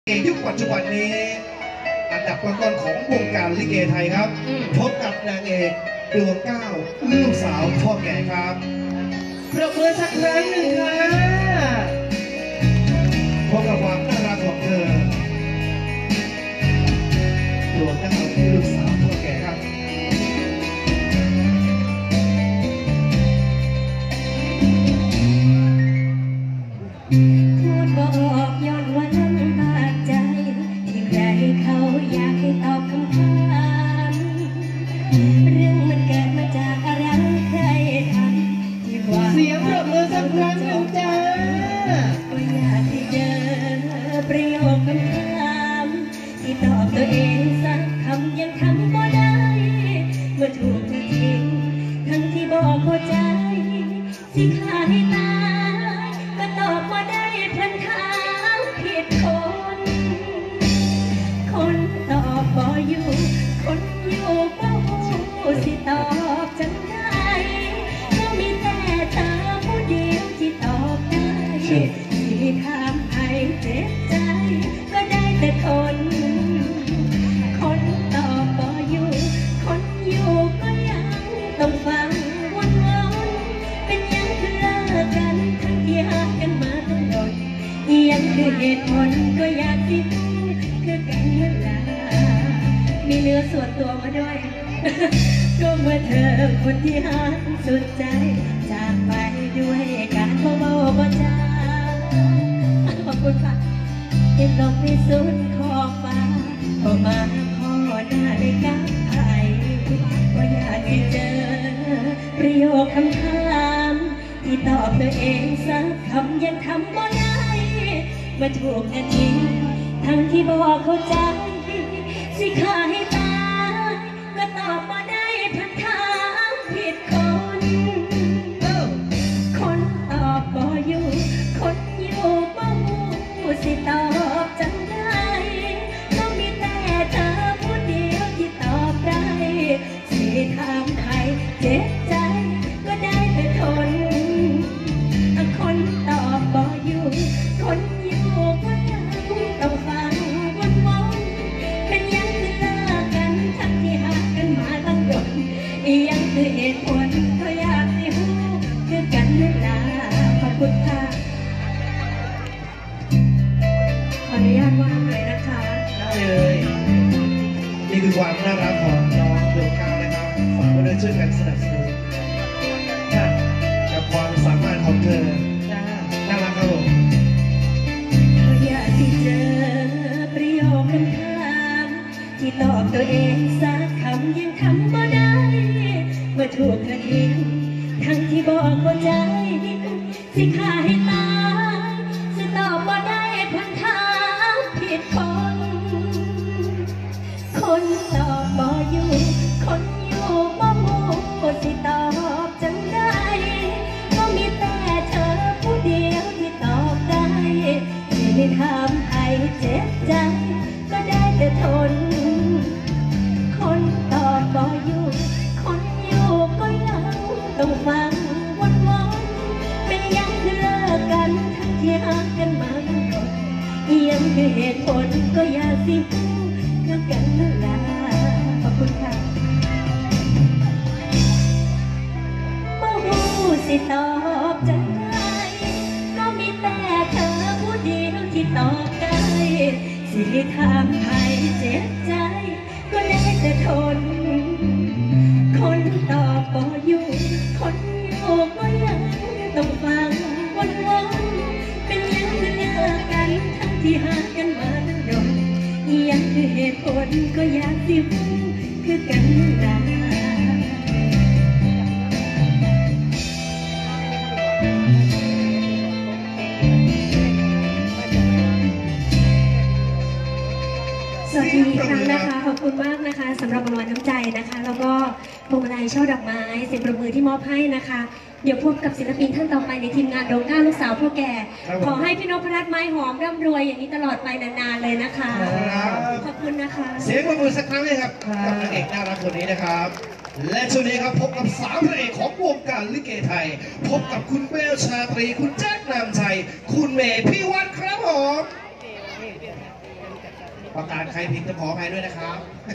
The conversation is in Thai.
ยุคปัจจุบันนี้อันดับต้นๆของวงการลิเกไทยครับพบกับนางเอกดวงเก้าลูกสาวพ่อแก่ครับปรบมือสักครั้งหนึ่งค่ะพบกับความน่ารักของเธอดวงเก้าลูกสาวพ่อแก่ครับพูดบอกย้อนวันบาดใจที่ใครเขาอยากให้ตอบคำถามเรื่องมันเกิดมาจากอะไรใครทำที่ว่าเสียงปรบมือสักครั้งหนึ่งจ้าก็อยากให้เจอประโยคคำถามที่ตอบตัวเองสักคำยังทำก็ได้เมื่อถูกเธอทิ้งทั้งที่บอกเข้าใจสิฆ่าให้ตายก็ตอบมาได้พันถามผิดคนตอบบ่อยู่คนอยู่บ่หูสิตอบจังได้ก็มีแต่เธอผู้เดียวที่ตอบได้ที่ถามให้เจ็บใจก็ได้แต่คนตอบบ่อยู่คนอยู่ก็ยังต้องฟังวนเป็นยังคือเลิกกันทั้งที่หากันมาตลอดยังคือเหตุผลก็อยากที่คือกันเวลามีเนื้อส่วนตัวมาด้วยก็เมื่อเธอคนที่หาสุดใจจากไปด้วยการเบาๆบ่จ้าขอบคุณค่ะเห็นลมในสุดขอบฟ้าพอมาขอหน้าได้กับใครว่าอยากให้เจอประโยคคำถามที่ตอบตัวเองสักคำยังทำบ่ได้มาถูกกันทิ้งทั้งที่บอกเข้าใจสิฆ่าให้ตายก็ตอบมาได้พันถามผิดคนตอบบ่อยู่คนอยู่บ่หูสิตอบจังได้ก็มีแต่เธอผู้เดียวที่ตอบได้สิถามใครเจ็บใจก็ได้แต่คนตอบบ่อยู่คนอยู่ก็ยังต้องฟังวนเป็นยังคือเลิกกันทั้งที่หากันมาตั้งนานยังคือเหตุผลก็อยากให้รู้คือกันเวลาขอบคุณค่ะขออนุญาตว่างเลยนะคะได้เลยนี่คือความน่ารักของน้องดวงเก้านะครับฝากไว้ด้วยช่วยกันสนับสนุนกับความสามารถของเธอน่ารักครับผมก็อยากที่เจอประโยคคำถามที่ตอบตัวเองสักคำยังทำบ่ได้เมื่อถูกเธอทิ้งทั้งที่บอกเข้าใจสิฆ่าให้ตายสิตอบบ่ได้พันถามผิดคนตอบบ่อยู่คนอยู่บ่หูสิตอบจังได้ก็มีแต่เธอผู้เดียวที่ตอบได้ที่ได้ทำให้เจ็บใจก็ได้แต่คนตอบบ่อยู่คนอยู่ก็ยังต้องฟังวนเป็นยังคือเลิกกันทั้งที่หากันมาตั้งนานยังคือเหตุผลก็อยากสิคือกันนั่นแหละขอบคุณค่ะบ่หูสิตอบจังได้ก็มีแต่เธอผู้เดียวที่ตอบได้สิถามใครเจ็บใจก็ได้แต่คนตอบบ่อยู่คนอยู่ก็ยังต้องฟังวนเป็นยังคือเลิกกันทั้งที่หากันมาตั้งนานยังคือเหตุผลก็อยากสิรู้คือกันนั่นแหละสวัสดีอีกครั้งนะคะขอบคุณมากนะคะสำหรับรางวัลน้ำใจนะคะแล้วก็พวงมาลัยช่อดอกไม้เสียงปรบมือที่มอบให้นะคะเดี๋ยวพบกับศิลปินท่านต่อไปในทีมงานดวงเก้าลูกสาวพ่อแก่ขอให้พี่นพรัตน์ไม้หอมร่ำรวยอย่างนี้ตลอดไปนานๆเลยนะคะขอบคุณนะคะเสียงปรบมือสักครั้งเลยครับกับนางเอกน่ารักคนนี้นะครับและช่วงนี้ครับพบกับ3พระเอกของวงการลิเกไทยพบกับคุณเบลชาตรีคุณแจ็คนามชัยคุณเมย์พี่วัดครับผมประกาศใครผิดจะขออภัยด้วยนะครับ